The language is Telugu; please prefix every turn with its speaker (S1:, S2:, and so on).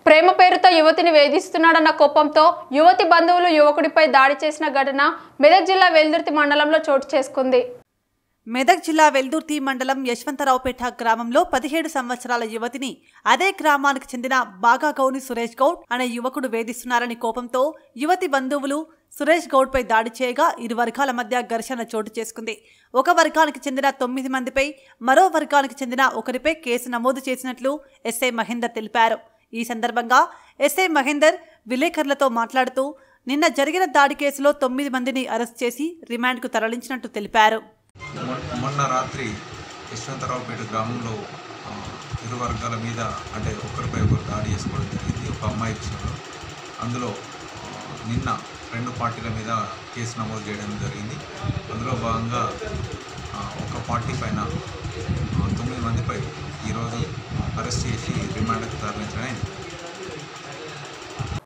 S1: ప్రేమ పేరుతో యువతిని వేధిస్తున్నాడన్న కోపంతో యువతి బంధువులు యువకుడిపై దాడి చేసిన ఘటన మెదక్ జిల్లా వెల్దుర్తి మండలంలో చోటు చేసుకుంది.
S2: మెదక్ జిల్లా వెల్దుర్తి మండలం యశ్వంతరావుపేట గ్రామంలో 17 సంవత్సరాల యువతిని అదే గ్రామానికి చెందిన బాగాగౌని సురేష్ గౌడ్ అనే యువకుడు వేధిస్తున్నారని కోపంతో యువతి బంధువులు సురేష్ గౌడ్పై దాడి చేయగా ఇరు వర్గాల మధ్య ఘర్షణ చోటు చేసుకుంది. ఒక వర్గానికి చెందిన 9 మందిపై మరో వర్గానికి చెందిన ఒకరిపై కేసు నమోదు చేసినట్లు ఎస్ఐ మహేందర్ తెలిపారు. ఈ సందర్భంగా ఎస్ఐ మహేందర్ విలేకరులతో మాట్లాడుతూ నిన్న జరిగిన దాడి కేసులో 9 మందిని అరెస్ట్ చేసి రిమాండ్కు తరలించినట్టు తెలిపారు.
S3: మొన్న రాత్రి యశ్వంతరావుపేట గ్రామంలో ఇరు వర్గాల మీద అంటే ఒకరిపై ఒకరు దాడి చేసుకోవడం జరిగింది. ఒక అమ్మాయి విషయంలో అందులో నిన్న 2 పార్టీల మీద కేసు నమోదు చేయడం జరిగింది. అందులో భాగంగా ఒక పార్టీ పైన 9 మందిపై ఈరోజు అరెస్ట్ చేసి రిమాండ్కి తరలించడం